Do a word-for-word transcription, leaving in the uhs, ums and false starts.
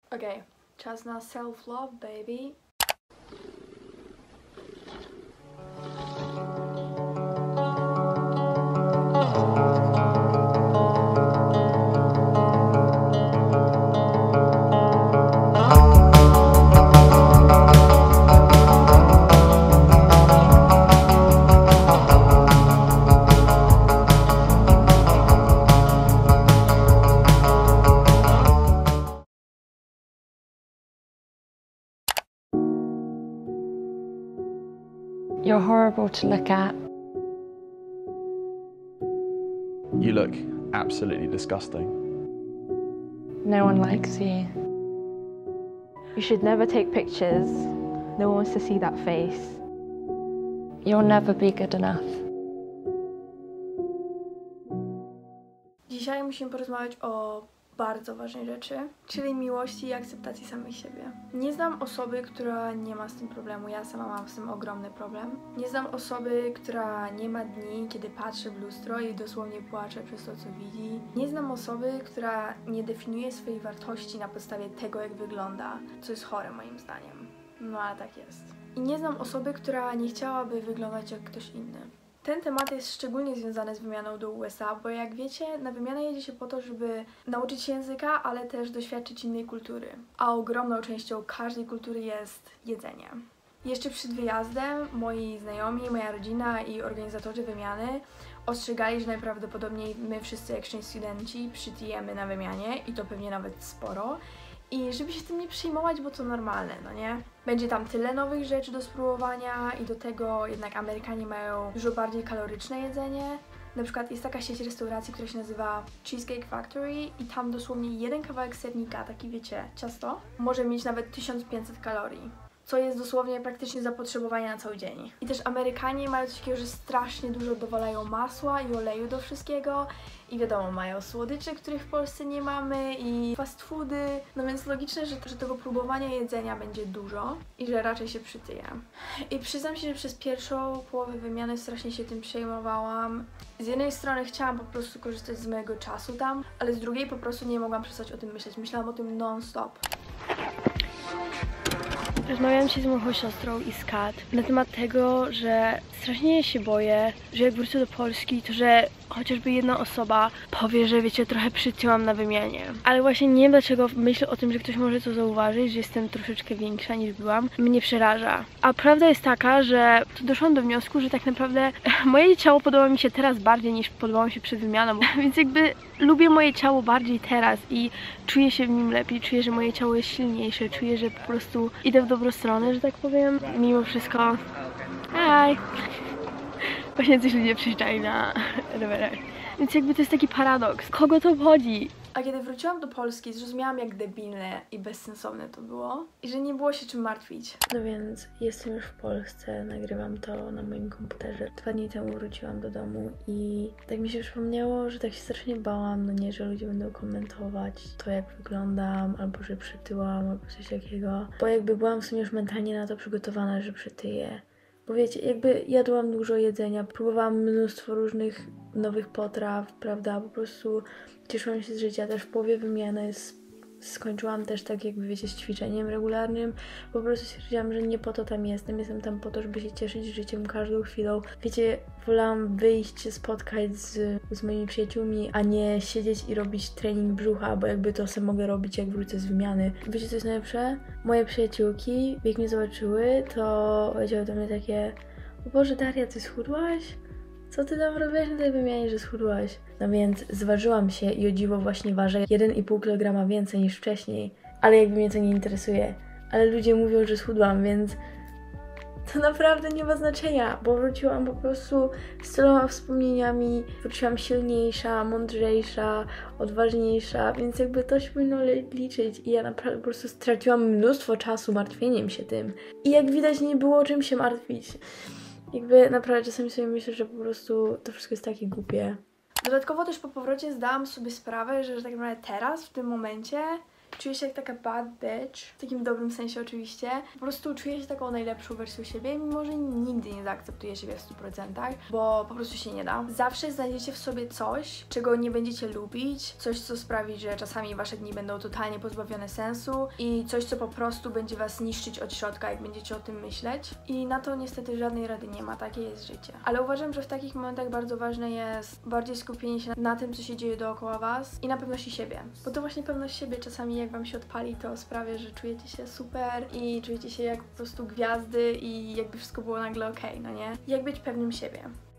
Okej, okay. Czas na self-love, baby. You're horrible to look at. You look absolutely disgusting. No one likes you. You should never take pictures. No one wants to see that face. You'll never be good enough. Dzisiaj musimy porozmawiać o bardzo ważnej rzeczy, czyli miłości i akceptacji samej siebie. Nie znam osoby, która nie ma z tym problemu. Ja sama mam z tym ogromny problem. Nie znam osoby, która nie ma dni, kiedy patrzy w lustro i dosłownie płacze przez to, co widzi. Nie znam osoby, która nie definiuje swojej wartości na podstawie tego, jak wygląda, co jest chore moim zdaniem. No ale tak jest. I nie znam osoby, która nie chciałaby wyglądać jak ktoś inny. Ten temat jest szczególnie związany z wymianą do U S A, bo jak wiecie, na wymianę jedzie się po to, żeby nauczyć się języka, ale też doświadczyć innej kultury. A ogromną częścią każdej kultury jest jedzenie. Jeszcze przed wyjazdem moi znajomi, moja rodzina i organizatorzy wymiany ostrzegali, że najprawdopodobniej my wszyscy exchange studenci przytyjemy na wymianie i to pewnie nawet sporo. I żeby się tym nie przejmować, bo to normalne, no nie? Będzie tam tyle nowych rzeczy do spróbowania i do tego jednak Amerykanie mają dużo bardziej kaloryczne jedzenie. Na przykład jest taka sieć restauracji, która się nazywa Cheesecake Factory i tam dosłownie jeden kawałek sernika, taki wiecie, ciasto, może mieć nawet tysiąc pięćset kalorii. Co jest dosłownie praktycznie zapotrzebowanie na cały dzień. I też Amerykanie mają coś takiego, że strasznie dużo dowalają masła i oleju do wszystkiego. I wiadomo, mają słodycze, których w Polsce nie mamy i fast foody. No więc logiczne, że, że tego próbowania jedzenia będzie dużo i że raczej się przytyję. I przyznam się, że przez pierwszą połowę wymiany strasznie się tym przejmowałam. Z jednej strony chciałam po prostu korzystać z mojego czasu tam, ale z drugiej po prostu nie mogłam przestać o tym myśleć. Myślałam o tym non-stop. Rozmawiałam się z moją siostrą i z Kat na temat tego, że strasznie się boję, że jak wrócę do Polski, to że chociażby jedna osoba powie, że wiecie, trochę przytyłam na wymianie. Ale właśnie nie wiem dlaczego myślę o tym, że ktoś może to zauważyć, że jestem troszeczkę większa niż byłam, mnie przeraża. A prawda jest taka, że to doszłam do wniosku, że tak naprawdę moje ciało podoba mi się teraz bardziej niż podobało mi się przed wymianą. Więc jakby lubię moje ciało bardziej teraz i czuję się w nim lepiej, czuję, że moje ciało jest silniejsze, czuję, że po prostu idę w dobrą stronę, że tak powiem. Mimo wszystko... Hej! Właśnie coś ludzie przyjeżdżają na rowerach. Więc jakby to jest taki paradoks. Kogo to obchodzi? A kiedy wróciłam do Polski, zrozumiałam, jak debilne i bezsensowne to było i że nie było się czym martwić. No więc jestem już w Polsce, nagrywam to na moim komputerze. Dwa dni temu wróciłam do domu i tak mi się przypomniało, że tak się strasznie bałam, no nie, że ludzie będą komentować to, jak wyglądam, albo że przytyłam, albo coś takiego. Bo jakby byłam w sumie już mentalnie na to przygotowana, że przytyję. Bo wiecie, jakby jadłam dużo jedzenia, próbowałam mnóstwo różnych nowych potraw, prawda, po prostu cieszyłam się z życia. Też w połowie wymiany skończyłam też tak jakby, wiecie, z ćwiczeniem regularnym. Po prostu stwierdziłam, że nie po to tam jestem, jestem tam po to, żeby się cieszyć życiem każdą chwilą. Wiecie, wolałam wyjść się spotkać z, z moimi przyjaciółmi, a nie siedzieć i robić trening brzucha, bo jakby to sobie mogę robić, jak wrócę z wymiany. Wiecie, co jest najlepsze? Moje przyjaciółki, jak mnie zobaczyły, to powiedziały do mnie takie: o Boże, Daria, ty schudłaś? Co ty tam robiłaś na tej wymianie, że schudłaś? No więc zważyłam się i o dziwo właśnie ważę jeden i pół kilograma więcej niż wcześniej. Ale jakby mnie to nie interesuje. Ale ludzie mówią, że schudłam, więc to naprawdę nie ma znaczenia, bo wróciłam po prostu z tyloma wspomnieniami, wróciłam silniejsza, mądrzejsza, odważniejsza, więc jakby to się powinno liczyć i ja naprawdę po prostu straciłam mnóstwo czasu martwieniem się tym. I jak widać, nie było czym się martwić. Jakby naprawdę czasami sobie myślę, że po prostu to wszystko jest takie głupie. Dodatkowo też po powrocie zdałam sobie sprawę, że, że tak naprawdę teraz, w tym momencie, Czuję się jak taka bad bitch, w takim dobrym sensie oczywiście. Po prostu czuję się taką najlepszą wersją siebie, mimo że nigdy nie zaakceptuję siebie w stu procentach, bo po prostu się nie da. Zawsze znajdziecie w sobie coś, czego nie będziecie lubić, coś, co sprawi, że czasami wasze dni będą totalnie pozbawione sensu i coś, co po prostu będzie was niszczyć od środka, jak będziecie o tym myśleć. I na to niestety żadnej rady nie ma, takie jest życie. Ale uważam, że w takich momentach bardzo ważne jest bardziej skupienie się na tym, co się dzieje dookoła was i na pewności siebie. Bo to właśnie pewność siebie czasami, jak wam się odpali, to sprawia, że czujecie się super i czujecie się jak po prostu gwiazdy i jakby wszystko było nagle okej, no nie? Jak być pewnym siebie.